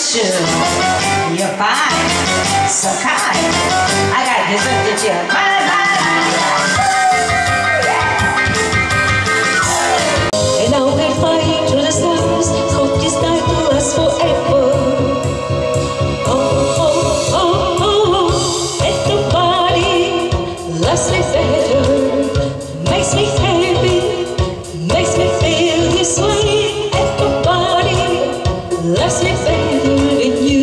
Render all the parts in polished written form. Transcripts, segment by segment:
shoes. You're fine, so kind. I got this look at you. And now we're flying through the stars. Hope this night will last forever. Oh, oh, oh, oh. Let the body loves me better. Makes me happy, makes me feel this way. Let the body loves me better than you.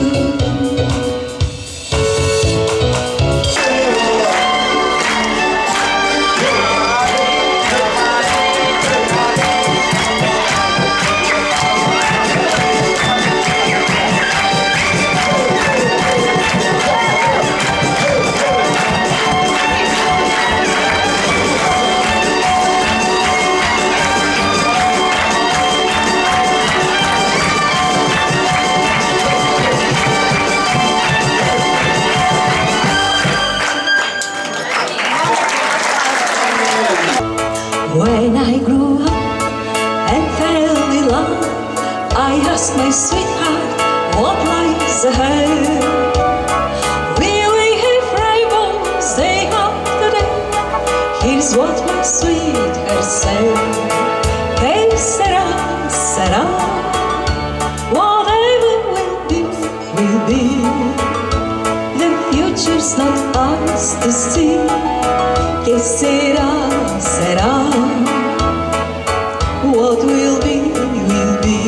When I grew up and fell in love, I asked my sweetheart, what lies ahead? Will we have rainbows day after day? Here's what my sweetheart said. Que sera, sera. Whatever will be, will be. The future's not ours to see. Que sera, sera. What will be, will be.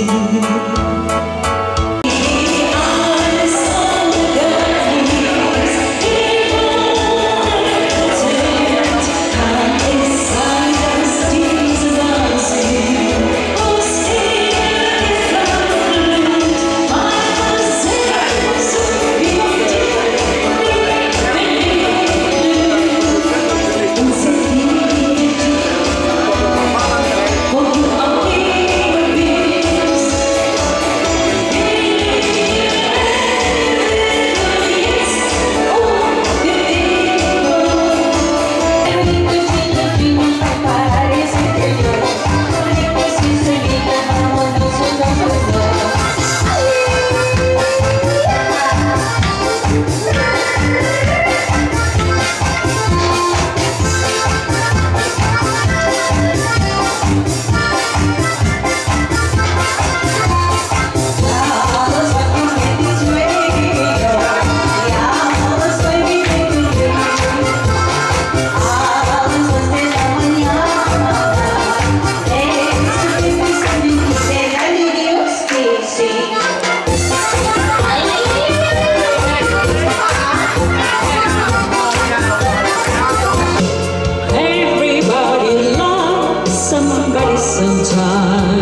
Somebody sometime.